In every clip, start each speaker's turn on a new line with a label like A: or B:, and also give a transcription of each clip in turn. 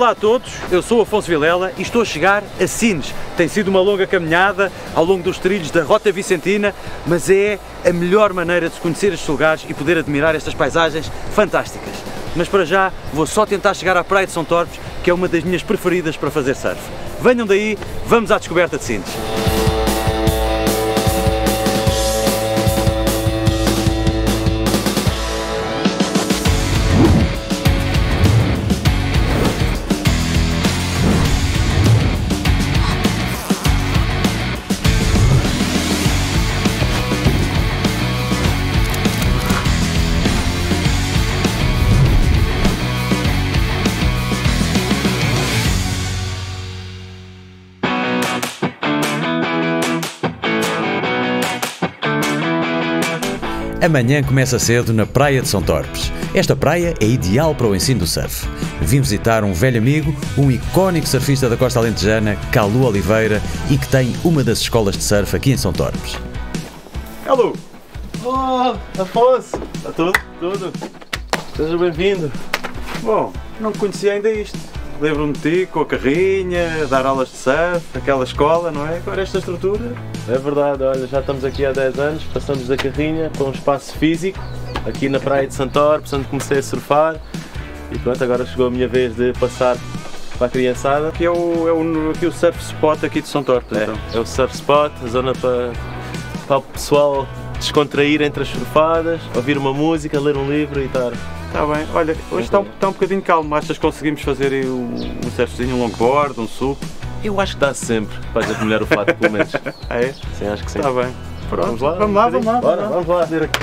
A: Olá a todos, eu sou Afonso Vilela e estou a chegar a Sines. Tem sido uma longa caminhada ao longo dos trilhos da Rota Vicentina, mas é a melhor maneira de se conhecer estes lugares e poder admirar estas paisagens fantásticas. Mas para já vou só tentar chegar à Praia de São Torpes, que é uma das minhas preferidas para fazer surf. Venham daí, vamos à descoberta de Sines.
B: Amanhã começa cedo na Praia de São Torpes. Esta praia é ideal para o ensino do surf. Vim visitar um velho amigo, um icónico surfista da costa alentejana, Calu Oliveira, e que tem uma das escolas de surf aqui em São Torpes.
C: Calu! Oh, Afonso! Está tudo? Tudo! Seja bem-vindo!
A: Bom, não conhecia ainda isto. Lembro-me de ti com a carrinha, dar aulas de surf, aquela escola, não é? Agora esta estrutura.
C: É verdade, olha, já estamos aqui há 10 anos, passamos da carrinha para um espaço físico, aqui na Praia de São Torpes, onde comecei a surfar, e pronto, agora chegou a minha vez de passar para a criançada.
A: Aqui é o surf spot aqui de São Torpes, então.
C: É o surf spot, a zona para o pessoal descontrair entre as surfadas, ouvir uma música, ler um livro e estar...
A: Está bem, olha, hoje está um bocadinho calmo, achas que conseguimos fazer aí um surfzinho, um longboard, um sup?
C: Eu acho que dá sempre, vais a molhar o fato pelo menos.
A: Ah, é?
C: Sim, acho que sim.
A: Está bem. Pronto,
C: Vamos lá?
A: Vamos lá.
C: Bora, vamos lá.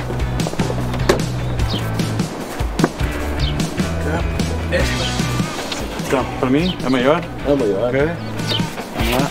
A: Então, para mim, a maior?
C: É a maior.
A: Ok. Vamos lá.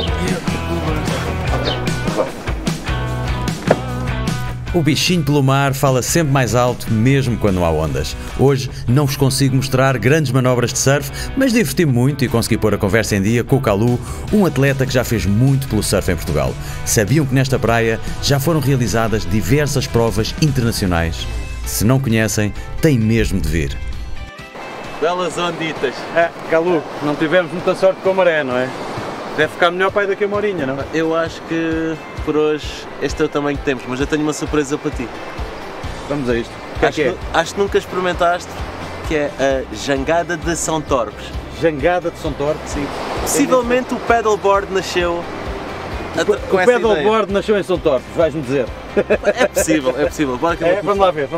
B: O bichinho pelo mar fala sempre mais alto, mesmo quando não há ondas. Hoje não vos consigo mostrar grandes manobras de surf, mas diverti-me muito e consegui pôr a conversa em dia com o Calu, um atleta que já fez muito pelo surf em Portugal. Sabiam que nesta praia já foram realizadas diversas provas internacionais? Se não conhecem, têm mesmo de vir.
C: Belas onditas.
A: Calu, não tivemos muita sorte com a maré, não é? Deve ficar melhor para aí daqui a uma horinha, não?
C: Eu acho que por hoje este é o tamanho que temos, mas eu tenho uma surpresa para ti.
A: Vamos a isto. O que é?
C: Acho que nunca experimentaste, que é a jangada de São Torpes.
A: Jangada de São Torpes?
C: Sim. Possivelmente o paddleboard nasceu com
A: o
C: essa
A: paddleboard nasceu em São Torpes, vais-me dizer.
C: É possível, é possível.
A: Vamos lá ver.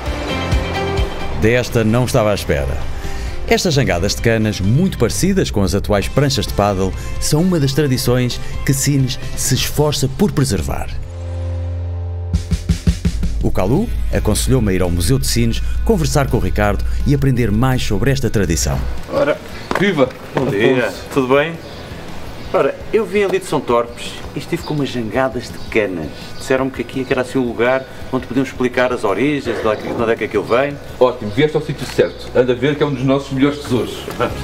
B: Desta não estava à espera. Estas jangadas de canas, muito parecidas com as atuais pranchas de paddle, são uma das tradições que Sines se esforça por preservar. O Calu aconselhou-me a ir ao Museu de Sines, conversar com o Ricardo e aprender mais sobre esta tradição.
A: Ora, viva! Bom dia, tudo bem? Ora, eu vim ali de São Torpes e estive com umas jangadas de canas. Disseram-me que aqui era assim um lugar onde podíamos explicar as origens, de onde é que aquilo vem.
D: Ótimo, vieste ao sítio certo. Anda a ver que é um dos nossos melhores tesouros.
A: Vamos.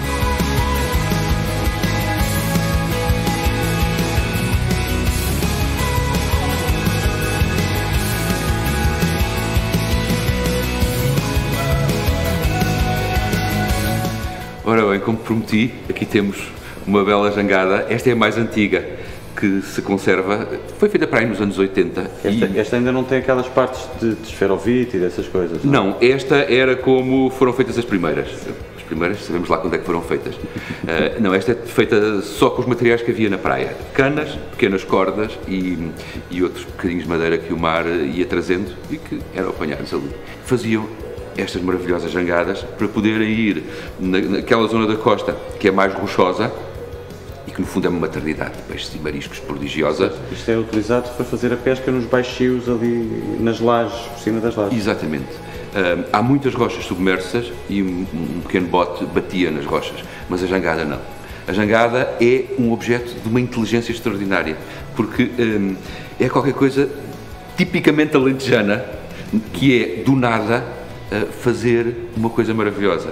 D: Ora bem, como prometi, aqui temos uma bela jangada. Esta é a mais antiga que se conserva. Foi feita para aí nos anos 80.
A: Esta ainda não tem aquelas partes de esferovite e dessas coisas, não?
D: Não, esta era como foram feitas as primeiras. As primeiras, sabemos lá quando é que foram feitas. Não, esta é feita só com os materiais que havia na praia. Canas, pequenas cordas e outros bocadinhos de madeira que o mar ia trazendo e que eram apanhados ali. Faziam estas maravilhosas jangadas para poderem ir naquela zona da costa que é mais rochosa e que no fundo é uma maternidade de peixes e mariscos prodigiosa.
A: Isto é utilizado para fazer a pesca nos baixios ali nas lajes, por cima das lajes.
D: Exatamente. Há muitas rochas submersas e um pequeno bote batia nas rochas, mas a jangada não. A jangada é um objeto de uma inteligência extraordinária, porque é qualquer coisa tipicamente alentejana, que é do nada fazer uma coisa maravilhosa.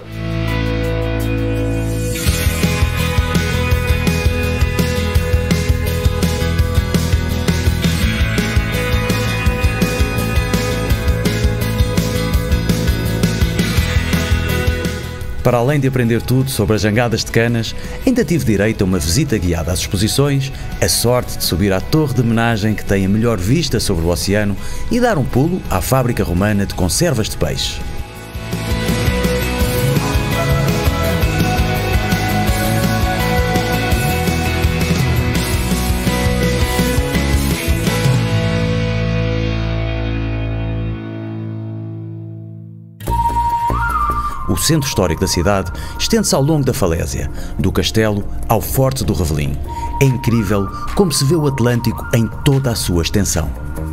B: Para além de aprender tudo sobre as jangadas de canas, ainda tive direito a uma visita guiada às exposições, a sorte de subir à torre de homenagem que tem a melhor vista sobre o oceano e dar um pulo à fábrica romana de conservas de peixe. O centro histórico da cidade estende-se ao longo da falésia, do castelo ao Forte do Revelim. É incrível como se vê o Atlântico em toda a sua extensão.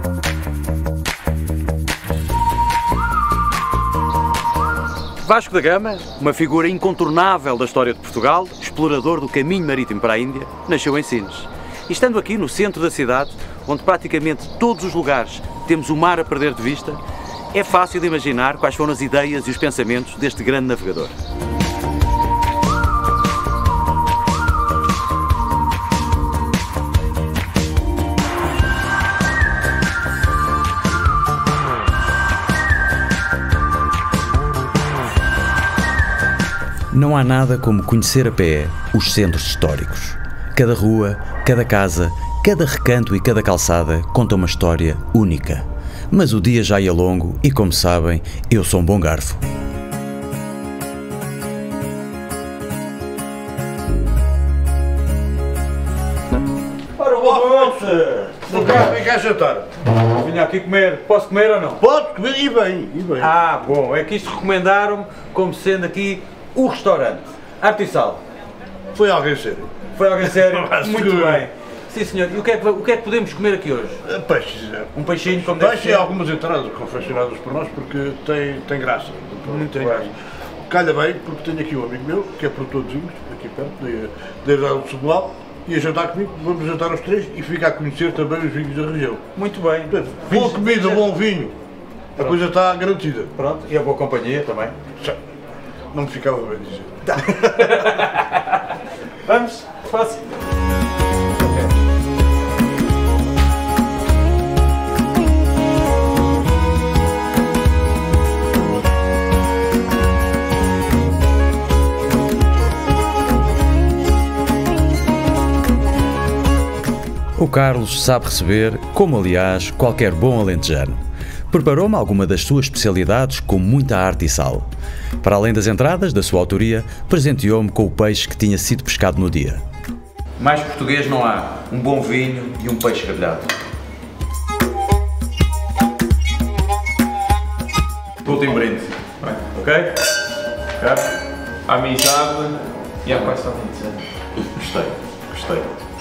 A: Vasco da Gama, uma figura incontornável da história de Portugal, explorador do caminho marítimo para a Índia, nasceu em Sines. E estando aqui no centro da cidade, onde praticamente todos os lugares temos o mar a perder de vista, é fácil de imaginar quais foram as ideias e os pensamentos deste grande navegador.
B: Não há nada como conhecer a pé os centros históricos. Cada rua, cada casa, cada recanto e cada calçada conta uma história única. Mas o dia já ia longo e, como sabem, eu sou um bom garfo.
A: Ora, boa noite!
E: Vem cá jantar.
A: Vim aqui comer. Posso comer ou não?
E: Pode comer e bem, e bem.
A: Ah, bom. É que isto recomendaram-me como sendo aqui o restaurante. Arte e Sal.
E: Foi alguém sério.
A: Foi alguém sério?
E: Mas
A: Muito
E: seguro.
A: bem. Sim, senhor. E o que é que podemos comer aqui hoje?
E: Peixes.
A: Um peixinho como deve
E: Peixe e
A: ser?
E: algumas entradas confeccionadas por nós porque tem graça.
A: Muito
E: tem
A: bem.
E: graça. Calha bem, porque tenho aqui um amigo meu, que é produtor de vinhos, aqui perto, desde o Sobral, e a jantar comigo, vamos jantar os três e ficar a conhecer também os vinhos da região.
A: Muito bem.
E: Portanto, boa comida, bom vinho, a coisa está garantida.
A: Pronto. E a boa companhia também.
E: Não me ficava bem dizer.
A: Vamos? Posso?
B: O Carlos sabe receber, como aliás qualquer bom alentejano. Preparou-me alguma das suas especialidades com muita arte e sal. Para além das entradas, da sua autoria, presenteou-me com o peixe que tinha sido pescado no dia.
A: Mais português não há. Um bom vinho e um peixe grelhado. Último brinde. Ok?
C: A amizade e a paz ao fim de semana.
A: Gostei.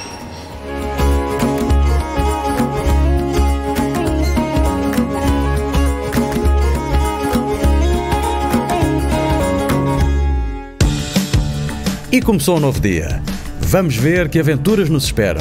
B: E começou um novo dia. Vamos ver que aventuras nos esperam.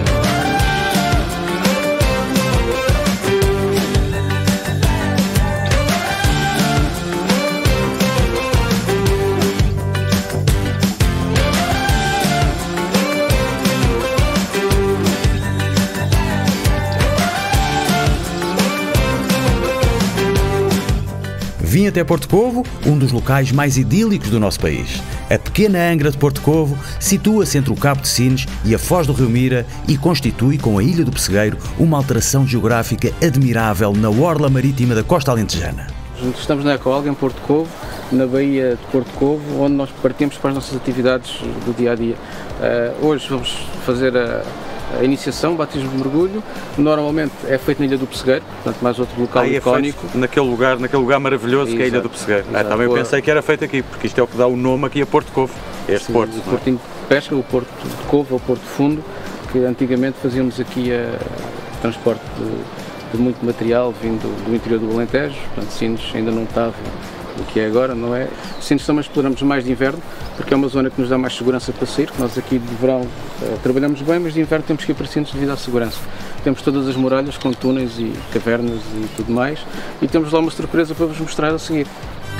B: Vim até Porto Covo, um dos locais mais idílicos do nosso país. A pequena Angra de Porto Covo situa-se entre o Cabo de Sines e a Foz do Rio Mira e constitui, com a Ilha do Pessegueiro, uma alteração geográfica admirável na orla marítima da costa alentejana.
F: Estamos na Ecoalga, em Porto Covo, na Baía de Porto Covo, onde nós partimos para as nossas atividades do dia-a-dia. Hoje vamos fazer a iniciação, o batismo de mergulho. Normalmente é feito na Ilha do Pessegueiro, portanto mais outro local icónico.
A: Naquele lugar maravilhoso que é a Ilha do Pessegueiro. Também eu pensei que era feito aqui, porque isto é o que dá o nome aqui a Porto Covo, este porto.
F: O portinho de pesca, o Porto de Covo, ou Porto Fundo, que antigamente fazíamos aqui transporte de muito material vindo do interior do Alentejo. Portanto, Sines ainda não estava o que é agora, não é? Sines também exploramos mais de inverno, porque é uma zona que nos dá mais segurança para sair. Nós aqui de verão trabalhamos bem, mas de inverno temos que ir para Sines devido à segurança. Temos todas as muralhas com túneis e cavernas e tudo mais, e temos lá uma surpresa para vos mostrar a seguir.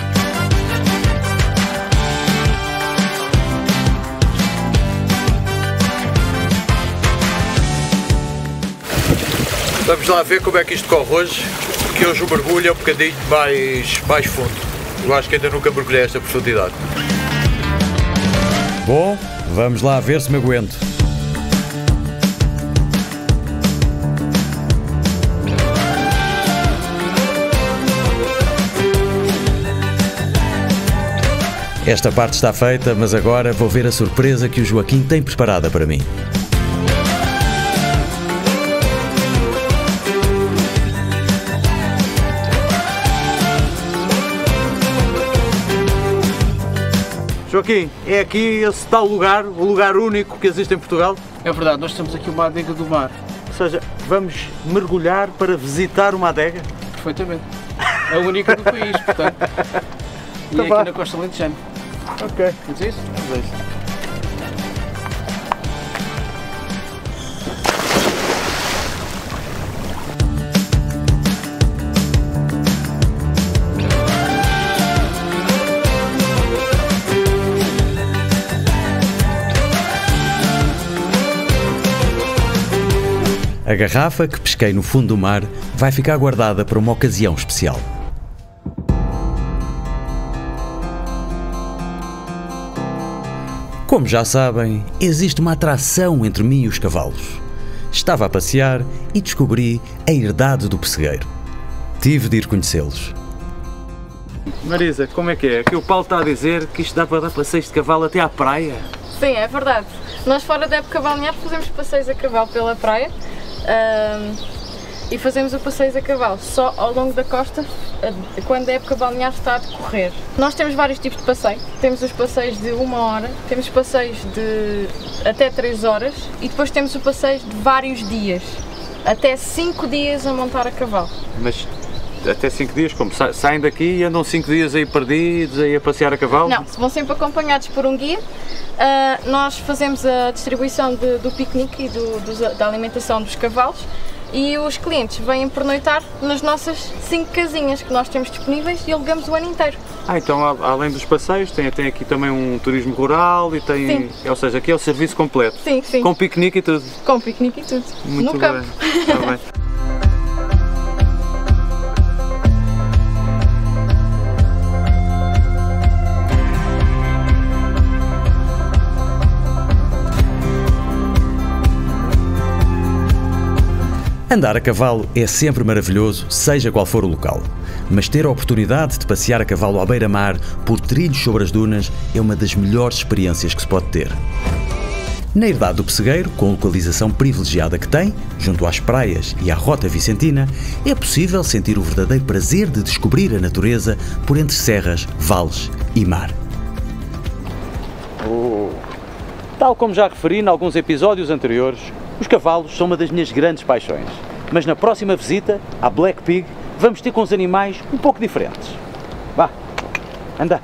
E: Vamos lá ver como é que isto corre hoje, porque hoje o mergulho é um bocadinho mais fundo. Eu acho que ainda nunca mergulhei a esta profundidade.
B: Bom, vamos lá ver se me aguento. Esta parte está feita, mas agora vou ver a surpresa que o Joaquim tem preparada para mim.
A: Joaquim, é aqui esse tal lugar, o lugar único que existe em Portugal?
F: É verdade, nós temos aqui uma adega do mar.
A: Ou seja, vamos mergulhar para visitar uma adega?
F: Perfeitamente. É a única do país, portanto. E é aqui na Costa Alentejana.
A: Ok.
F: Vamos a isso?
A: Vamos a isso.
B: A garrafa que pesquei no fundo do mar vai ficar guardada para uma ocasião especial. Como já sabem, existe uma atração entre mim e os cavalos. Estava a passear e descobri a herdade do pessegueiro. Tive de ir conhecê-los.
A: Marisa, como é que é? Aqui o Paulo está a dizer que isto dá para dar passeios de cavalo até à praia.
G: Sim, é verdade. Nós fora da época balnear fazemos passeios a cavalo pela praia e fazemos o passeio a cavalo só ao longo da costa quando a época balnear está a decorrer. Nós temos vários tipos de passeio. Temos os passeios de 1 hora, temos passeios de até 3 horas e depois temos o passeio de vários dias, até 5 dias a montar a cavalo.
A: Mas até 5 dias como? Saem daqui e andam 5 dias aí perdidos, aí a passear a cavalo?
G: Não, vão sempre acompanhados por um guia. Nós fazemos a distribuição do piquenique e da alimentação dos cavalos e os clientes vêm pernoitar nas nossas 5 casinhas que nós temos disponíveis e alugamos o ano inteiro.
A: Então além dos passeios tem aqui também um turismo rural e tem,
G: Sim.
A: ou seja, aqui é o serviço completo.
G: Sim, sim.
A: Com piquenique e tudo.
G: Com piquenique e tudo.
A: Muito
G: no
A: bem.
G: campo.
A: Está bem.
B: Andar a cavalo é sempre maravilhoso, seja qual for o local. Mas ter a oportunidade de passear a cavalo à beira-mar, por trilhos sobre as dunas, é uma das melhores experiências que se pode ter. Na herdade do pessegueiro, com a localização privilegiada que tem, junto às praias e à Rota Vicentina, é possível sentir o verdadeiro prazer de descobrir a natureza por entre serras, vales e mar.
A: Tal como já referi em alguns episódios anteriores, os cavalos são uma das minhas grandes paixões. Mas na próxima visita à Black Pig vamos ter com os animais um pouco diferentes. Vá, anda!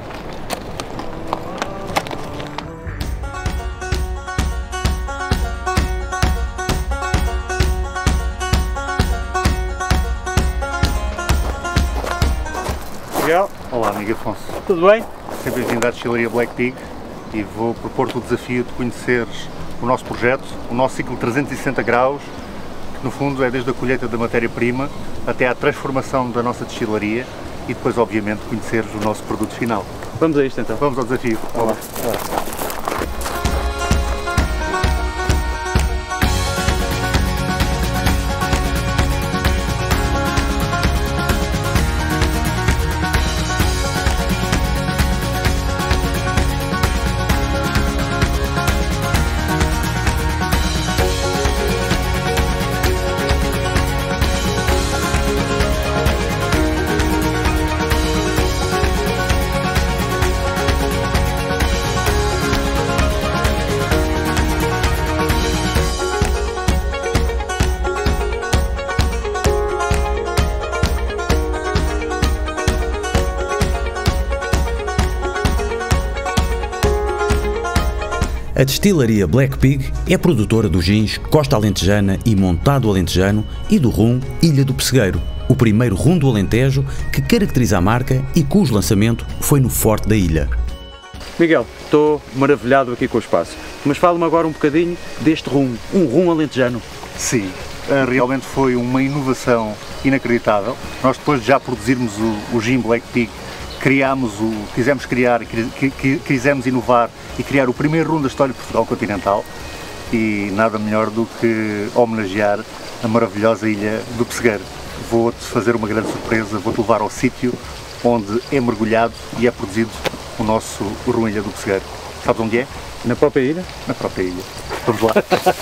H: Miguel. Olá, amigo Afonso.
A: Tudo bem?
H: Seja bem-vindo à destilaria Black Pig e vou propor-te o desafio de conheceres o nosso projeto, o nosso ciclo 360 graus, que no fundo é desde a colheita da matéria-prima até à transformação da nossa destilaria e depois, obviamente, conheceres o nosso produto final.
A: Vamos a isto então.
H: Vamos ao desafio.
A: Olá.
B: A destilaria Black Pig é produtora dos gins Costa Alentejana e Montado Alentejano e do rum Ilha do Pessegueiro, o primeiro rum do Alentejo que caracteriza a marca e cujo lançamento foi no Forte da Ilha.
A: Miguel, estou maravilhado aqui com o espaço, mas fala-me agora um bocadinho deste rum, um rum alentejano.
H: Sim, realmente foi uma inovação inacreditável. Nós depois de já produzirmos o gin Black Pig quisemos inovar e criar o primeiro rum da história de Portugal continental, e nada melhor do que homenagear a maravilhosa ilha do Pessegueiro. Vou-te fazer uma grande surpresa, vou-te levar ao sítio onde é mergulhado e é produzido o nosso rum Ilha do Pessegueiro. Sabes onde é?
A: Na própria ilha?
H: Na própria ilha. Vamos lá.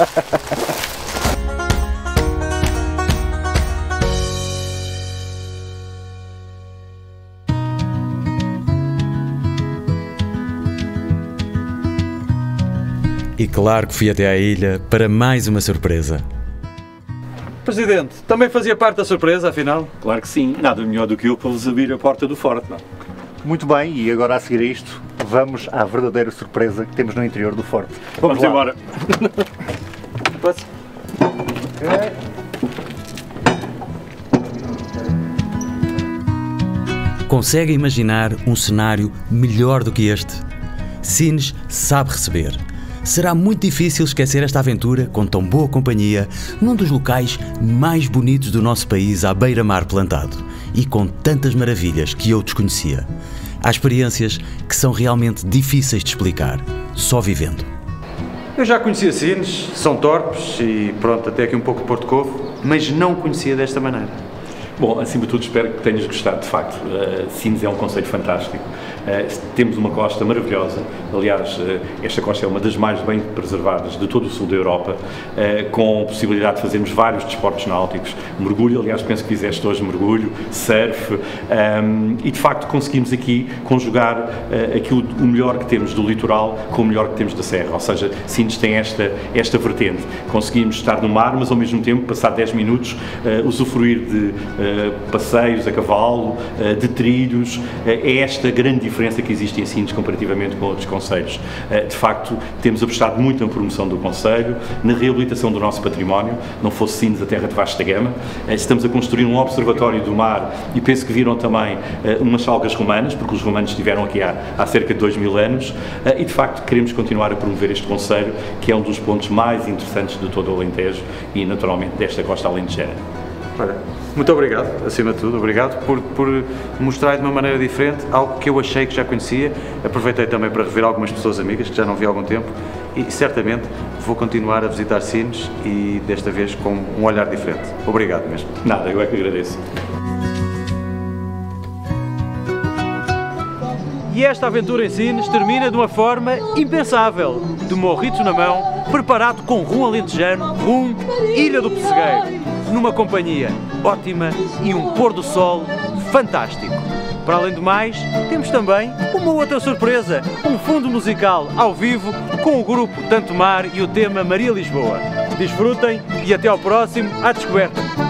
B: E claro que fui até à ilha para mais uma surpresa.
A: Presidente, também fazia parte da surpresa, afinal?
I: Claro que sim, nada melhor do que eu para vos abrir a porta do forte, não?
H: Muito bem, e agora a seguir a isto, vamos à verdadeira surpresa que temos no interior do forte.
I: Vamos embora.
B: Consegue imaginar um cenário melhor do que este? Sines sabe receber. Será muito difícil esquecer esta aventura com tão boa companhia num dos locais mais bonitos do nosso país à beira-mar plantado e com tantas maravilhas que eu desconhecia. Há experiências que são realmente difíceis de explicar, só vivendo.
A: Eu já conhecia Sines, São Torpes e pronto, até aqui um pouco de Porto Covo, mas não conhecia desta maneira.
I: Bom, acima de tudo espero que tenhas gostado, de facto. Sines é um conceito fantástico. Temos uma costa maravilhosa, aliás, esta costa é uma das mais bem preservadas de todo o sul da Europa, com a possibilidade de fazermos vários desportos náuticos, mergulho, aliás penso que fizeste hoje mergulho, surf, e de facto conseguimos aqui conjugar aquilo, o melhor que temos do litoral com o melhor que temos da serra, ou seja, Sines tem esta vertente, conseguimos estar no mar, mas ao mesmo tempo, passar 10 minutos, usufruir de passeios a cavalo, de trilhos, é esta grande diferença que existe em Sines comparativamente com outros concelhos. De facto, temos apostado muito na promoção do concelho, na reabilitação do nosso património, não fosse Sines a terra de vasta gama. Estamos a construir um observatório do mar e penso que viram também umas salgas romanas, porque os romanos estiveram aqui há cerca de 2000 anos, e de facto queremos continuar a promover este concelho, que é um dos pontos mais interessantes de todo o Alentejo e naturalmente desta costa alentejana.
A: Muito obrigado, acima de tudo, obrigado por mostrar de uma maneira diferente algo que eu achei que já conhecia. Aproveitei também para rever algumas pessoas amigas que já não vi há algum tempo e certamente vou continuar a visitar Sines e desta vez com um olhar diferente. Obrigado mesmo.
I: Nada, eu é que agradeço.
A: E esta aventura em Sines termina de uma forma impensável, de morrito na mão, preparado com rum alentejano, rum Ilha do Pessegueiro, numa companhia ótima e um pôr do sol fantástico. Para além do mais, temos também uma outra surpresa, um fundo musical ao vivo com o grupo Tanto Mar e o tema Maria Lisboa. Desfrutem e até ao próximo À Descoberta!